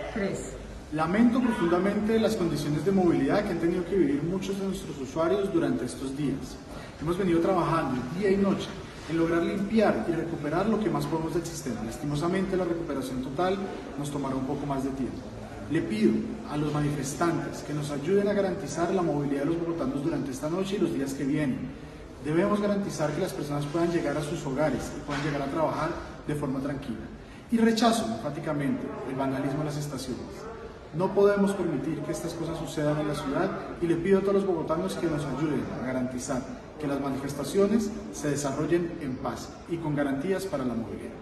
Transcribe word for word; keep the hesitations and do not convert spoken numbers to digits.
tres. Lamento profundamente las condiciones de movilidad que han tenido que vivir muchos de nuestros usuarios durante estos días. Hemos venido trabajando día y noche en lograr limpiar y recuperar lo que más podemos del sistema. Lastimosamente, la recuperación total nos tomará un poco más de tiempo. Le pido a los manifestantes que nos ayuden a garantizar la movilidad de los bogotanos durante esta noche y los días que vienen. Debemos garantizar que las personas puedan llegar a sus hogares y puedan llegar a trabajar de forma tranquila. Y rechazo enfáticamente el vandalismo en las estaciones. No podemos permitir que estas cosas sucedan en la ciudad y le pido a todos los bogotanos que nos ayuden a garantizar que las manifestaciones se desarrollen en paz y con garantías para la movilidad.